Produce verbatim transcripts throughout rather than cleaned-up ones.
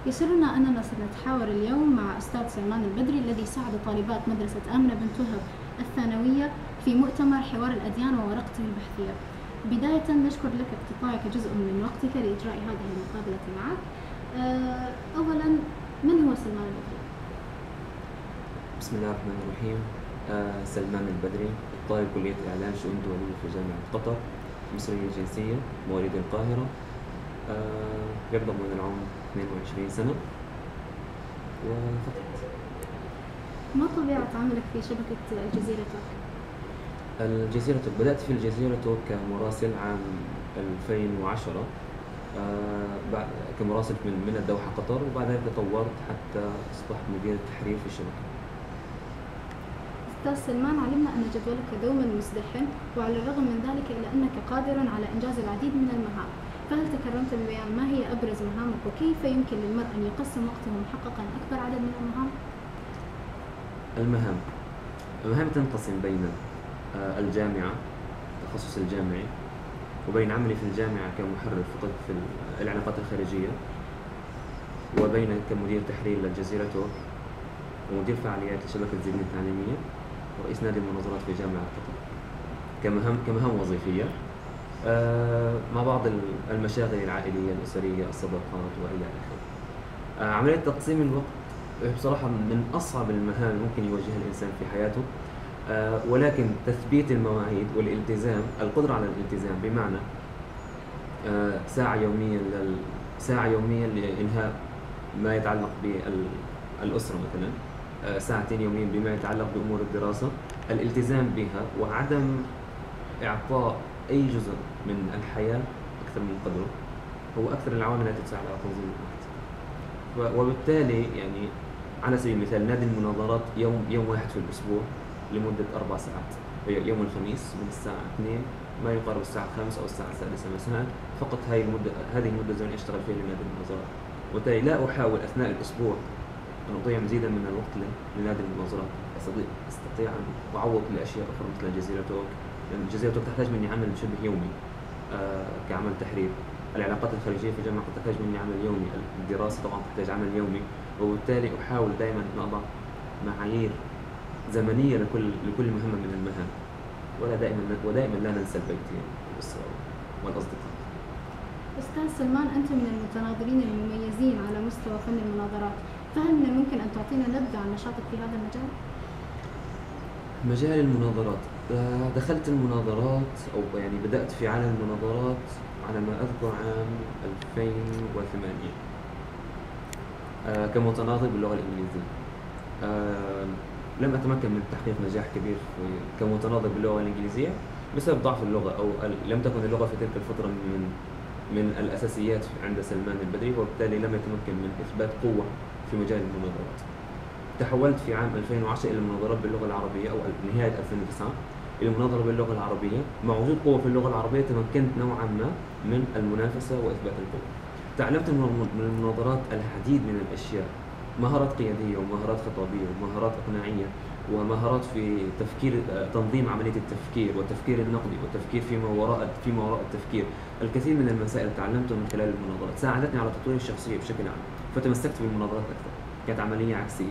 يسرنا أننا سنتحاور اليوم مع أستاذ سلمان البدري الذي ساعد طالبات مدرسة آمنة بنت وهب الثانوية في مؤتمر حوار الأديان وورقته البحثية. بداية نشكر لك اقتطاعك جزء من وقتك لإجراء هذه المقابلة معك. أولا، من هو سلمان البدري؟ بسم الله الرحمن الرحيم. آه سلمان البدري، طالب كلية إعلام شؤون دولية في جامعة قطر، مصري الجنسية، مواليد القاهرة، آه يبلغ من العمر اثنين وعشرين سنة وفقط. ما طبيعة عملك في شبكة الجزيرة توك؟ الجزيرة توك بدأت في الجزيرة توك كمراسل عام ألفين وعشرة، آه كمراسل من من الدوحة قطر، وبعدها تطورت حتى أصبحت مدير التحرير في الشبكة. أستاذ سلمان، علمنا أن جدولك دوما مزدحم، وعلى الرغم من ذلك إلا أنك قادر على إنجاز العديد من المهام، فهل تكرمت ببيان ما هي أبرز مهامك وكيف يمكن للمرء أن يقسم وقته محققا أكبر عدد من المهام؟ المهام المهام تنقسم بين الجامعة، التخصص الجامعي، وبين عملي في الجامعة كمحرر فقط في العلاقات الخارجية، وبين كمدير تحرير للجزيرة توك، ومدير فعاليات لشبكة زين التعليمية، ورئيس نادي المناظرات في جامعة قطر كمهام كمهام وظيفية، آه مع بعض المشاغل العائلية الأسرية، الصداقات وإلى آخره. آه عملية تقسيم الوقت بصراحة من أصعب المهام ممكن يواجهها الإنسان في حياته، آه ولكن تثبيت المواعيد والالتزام، القدرة على الالتزام، بمعنى آه ساعة يوميا لل... ساعة يوميا لإنهاء ما يتعلق بالأسرة مثلا، آه ساعتين يوميا بما يتعلق بأمور الدراسة، الالتزام بها وعدم إعطاء أي جزء من الحياة أكثر من قدره هو أكثر العوامل التي تساعد على تنظيم الوقت. وبالتالي يعني على سبيل المثال نادي المناظرات يوم يوم واحد في الأسبوع لمدة أربع ساعات، يوم الخميس من الساعة اثنين ما يقارب الساعة خمسة أو الساعة السادسة مساء، فقط هاي المدة هذه المدة الزمنية أشتغل فيها لنادي المناظرات. وبالتالي لا أحاول أثناء الأسبوع أن أضيع مزيدا من الوقت لنادي المناظرات، أستطيع أن أعوض لأشياء أخرى مثل الجزيرة توك، لأن الجزيرة توك تحتاج مني عمل شبه يومي آه كعمل تحرير. العلاقات الخارجية في الجامعة تحتاج مني عمل يومي، الدراسة طبعا تحتاج عمل يومي، وبالتالي أحاول دائما أن أضع معايير زمنية لكل لكل مهمة من المهام، ولا دائما ودائما لا ننسى البيت والأسرة والأصدقاء. أستاذ سلمان، أنت من المتناظرين المميزين على مستوى فن المناظرات، فهل من الممكن أن تعطينا نبذة عن نشاطك في هذا المجال؟ مجال المناظرات، دخلت المناظرات أو يعني بدأت في عالم المناظرات على ما أذكر عام ألفين وثمانية آه كمتناظر باللغة الإنجليزية. آه لم أتمكن من تحقيق نجاح كبير كمتناظر باللغة الإنجليزية بسبب ضعف اللغة، أو لم تكن اللغة في تلك الفترة من من الأساسيات عند سلمان البدري، وبالتالي لم يتمكن من إثبات قوة في مجال المناظرات. تحولت في عام ألفين وعشرة إلى المناظرات باللغة العربية، أو نهاية ألفين وتسعة إلى المناظرة باللغة العربية. مع وجود قوة في اللغة العربية تمكنت نوعا ما من المنافسة وإثبات القوة. تعلمت من المناظرات العديد من الأشياء، مهارات قيادية ومهارات خطابية ومهارات إقناعية ومهارات في تفكير، تنظيم عملية التفكير والتفكير النقدي والتفكير فيما وراء فيما وراء التفكير. الكثير من المسائل تعلمتها من خلال المناظرات، ساعدتني على تطوير الشخصية بشكل عام، فتمسكت بالمناظرات أكثر. كانت عملية عكسية.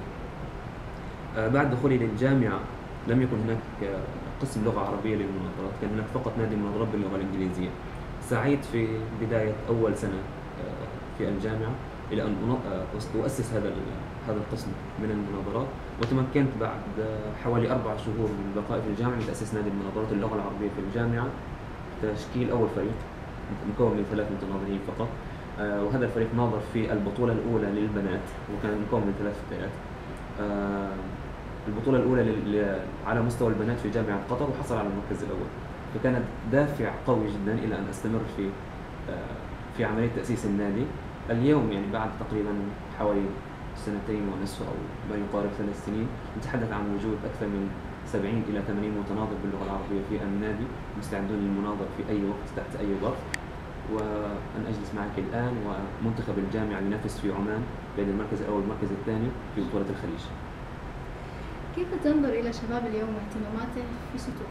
بعد دخولي للجامعة لم يكن هناك قسم لغة عربية للمناظرات، كان هناك فقط نادي المناظرات باللغة الإنجليزية. سعيت في بداية أول سنة في الجامعة إلى أن أؤسس هذا هذا القسم من المناظرات، وتمكنت بعد حوالي أربع شهور من بقائي في الجامعة من تأسيس نادي المناظرات اللغة العربية في الجامعة، تشكيل أول فريق مكون من ثلاث متناظرين فقط. وهذا الفريق ناظر في البطولة الأولى للبنات، وكان مكون من ثلاث فئات. البطولة الأولى على مستوى البنات في جامعة قطر، وحصل على المركز الأول، فكانت دافع قوي جدا إلى أن أستمر في في عملية تأسيس النادي. اليوم يعني بعد تقريبا حوالي سنتين ونصف أو ما يقارب ثلاث سنين نتحدث عن وجود أكثر من سبعين إلى ثمانين متناظر باللغة العربية في النادي، مستعدون للمناظرة في أي وقت تحت أي ظرف. وأنا أجلس معك الآن ومنتخب الجامعة ينافس في عمان بين المركز الأول والمركز الثاني في بطولة الخليج. كيف تنظر إلى شباب اليوم واهتماماته في سطوح؟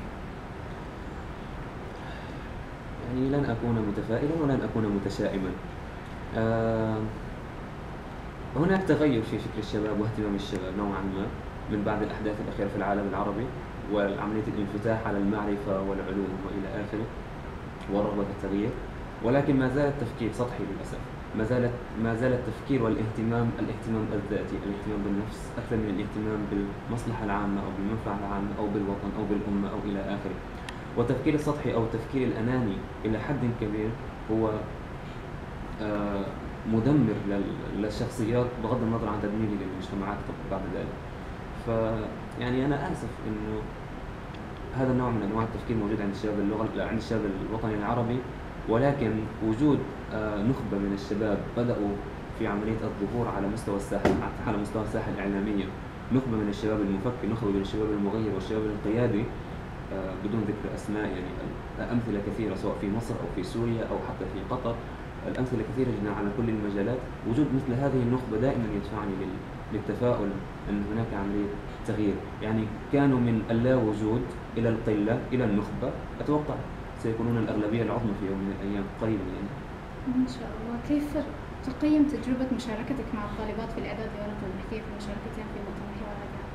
يعني لن أكون متفائلا ولن أكون متشائما. آه هناك تغير في فكر الشباب واهتمام الشباب نوعا ما من بعد الأحداث الأخيرة في العالم العربي وعملية الانفتاح على المعرفة والعلوم وإلى آخره ورغبة التغيير، ولكن ما زال التفكير سطحي للأسف. ما زالت ما زال التفكير والاهتمام الاهتمام الذاتي، الاهتمام بالنفس أكثر من الاهتمام بالمصلحة العامة أو بالمنفعة العامة أو بالوطن أو بالأمة أو إلى آخره. والتفكير السطحي أو التفكير الأناني إلى حد كبير هو آه مدمر للشخصيات بغض النظر عن تدميره للمجتمعات بعد ذلك. فيعني أنا آسف إنه هذا النوع من أنواع التفكير موجود عند الشباب اللغة عند الشباب الوطني العربي، ولكن وجود نخبة من الشباب بدأوا في عملية الظهور على مستوى الساحة على مستوى الساحة الإعلامية، نخبة من الشباب المفكر، نخبة من الشباب المغير والشباب القيادي بدون ذكر أسماء، يعني أمثلة كثيرة سواء في مصر أو في سوريا أو حتى في قطر، الأمثلة كثيرة جدا على كل المجالات. وجود مثل هذه النخبة دائما يدفعني للتفاؤل أن هناك عملية تغيير. يعني كانوا من اللا وجود إلى القلة إلى النخبة، أتوقع سيكونون الأغلبية العظمى في يوم من الأيام قريبا يعني. إن شاء الله. كيف تقيم تجربة مشاركتك مع الطالبات في الإعداد لورقة البحثية في مشاركتهم في مؤتمر حوار الأديان؟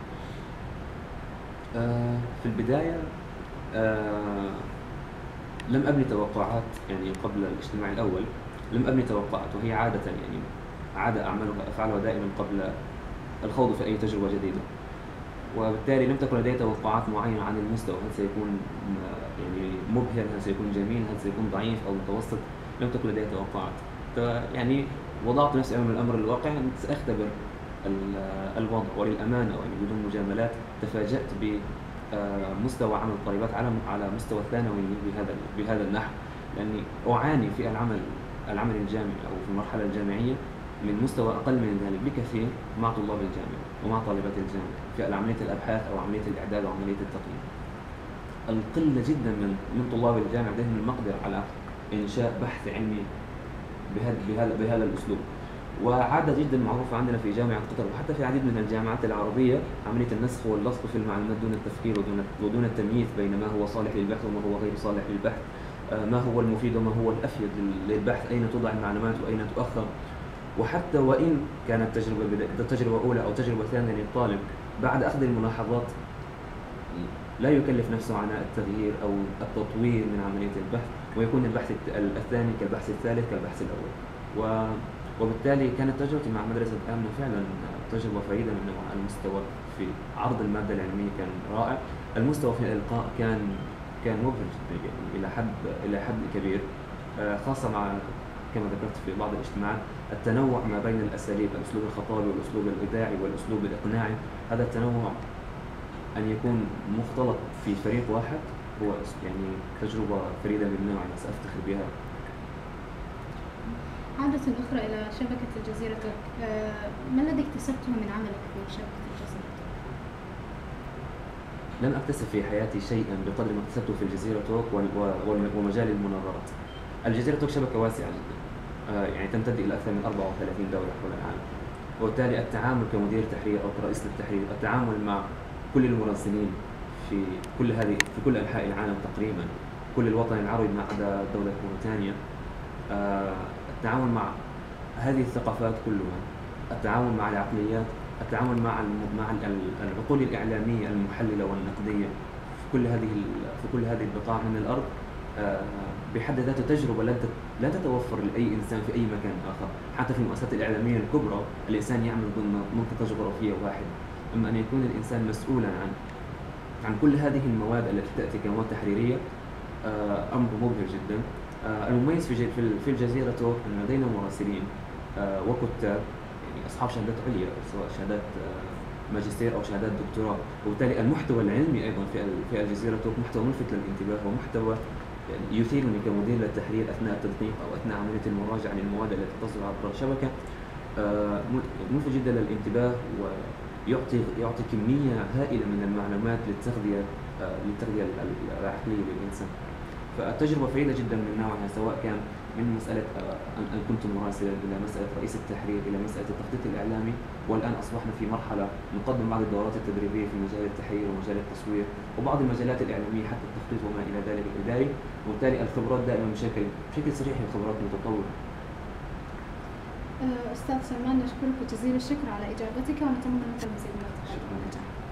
آه في البداية آه لم أبني توقعات، يعني قبل الاجتماع الأول لم أبني توقعات، وهي عادة يعني عادة أعملها أفعلها دائما قبل الخوض في أي تجربة جديدة، وبالتالي لم تكن لدي توقعات معينة عن المستوى، هل سيكون يعني مبهر، هل سيكون جميل، هل سيكون ضعيف أو متوسط، لم تكن لدي توقعات. يعني وضعت نفسي أمام الأمر الواقع أن سأختبر الوضع، وللأمانة يعني بدون مجاملات تفاجأت بمستوى عمل الطالبات على على مستوى الثانوي بهذا بهذا النحو، لأني أعاني في العمل العمل الجامعي أو في المرحلة الجامعية من مستوى أقل من ذلك بكثير مع طلاب الجامعة ومع طالبات الجامعة في عملية الأبحاث أو عملية الإعداد أو عملية التقييم. القلة جدا من من طلاب الجامعة لديهم المقدرة على إنشاء بحث علمي بهذا بهذا بهذا الأسلوب، وعادة جدا معروفة عندنا في جامعة قطر وحتى في عديد من الجامعات العربية عملية النسخ واللصق في المعلومات دون التفكير ودون ودون التمييز بين ما هو صالح للبحث وما هو غير صالح للبحث، ما هو المفيد وما هو الأفيد للبحث، أين توضع المعلومات وأين تؤخر. وحتى وإن كانت تجربة تجربة أولى أو تجربة ثانية للطالب، بعد أخذ الملاحظات لا يكلف نفسه عناء التغيير أو التطوير من عملية البحث، ويكون البحث الثاني كالبحث الثالث كالبحث الأول. وبالتالي كانت تجربتي مع مدرسة آمنة فعلا تجربة فريدة من نوعها. المستوى في عرض المادة العلمية كان رائع، المستوى في الإلقاء كان كان مبهر جدا يعني إلى حد إلى حد كبير، خاصة مع كما ذكرت في بعض الاجتماعات التنوع ما بين الأساليب، الأسلوب الخطابي والأسلوب الإذاعي والأسلوب الإقناعي. هذا التنوع أن يكون مختلط في فريق واحد هو يعني تجربة فريدة من نوعها سأفتخر بها. عادة أخرى إلى شبكة الجزيرة توك، ما الذي اكتسبته من عملك في شبكة الجزيرة توك؟ لم أكتسب في حياتي شيئا بقدر ما اكتسبته في الجزيرة توك ومجال المناظرات. الجزيرة توك شبكة واسعة جدا، يعني تمتد إلى أكثر من أربعة وثلاثين دولة حول العالم، وبالتالي التعامل كمدير تحرير أو كرئيس للتحرير، التعامل مع كل المراسلين في كل هذه في كل أنحاء العالم تقريبا، كل الوطن العربي ما عدا دولة موريتانيا، التعامل مع هذه الثقافات كلها، التعامل مع العقليات، التعامل مع مع العقول الإعلامية المحللة والنقدية في كل هذه في كل هذه البقاع من الأرض بحد ذاته تجربة لا تتوفر لأي إنسان في أي مكان آخر. حتى في المؤسسات الإعلامية الكبرى الإنسان يعمل ضمن منطقة جغرافية واحدة، أما أن يكون الإنسان مسؤولا عن عن كل هذه المواد التي تأتي كمواد تحريرية أمر مبهر جدا. المميز في في الجزيرة توك أن لدينا مراسلين وكتاب يعني أصحاب شهادات عليا سواء شهادات ماجستير أو شهادات دكتوراه، وبالتالي المحتوى العلمي أيضا في في الجزيرة توك محتوى ملفت للانتباه ومحتوى يثيرني كمدير للتحرير أثناء التدقيق أو أثناء عملية المراجعة للمواد التي تصدر عبر الشبكة، ملفت جدا للانتباه ويعطي يعطي كمية هائلة من المعلومات للتغذية للتغذية العقلية للإنسان. فالتجربة فريدة جدا من نوعها، سواء كان من مسألة أن كنت مراسلا إلى مسألة رئيس التحرير إلى مسألة التخطيط الإعلامي، والآن أصبحنا في مرحلة نقدم بعض الدورات التدريبية في مجال التحرير ومجال التصوير وبعض المجالات الإعلامية حتى التخطيط وما إلى ذلك الإداري، وبالتالي الخبرات دائما بشكل بشكل صحيح الخبرات متطورة. أستاذ سلمان، نشكرك جزيل الشكر على إجابتك ونتمنى لك المزيد من التقدم والنجاح.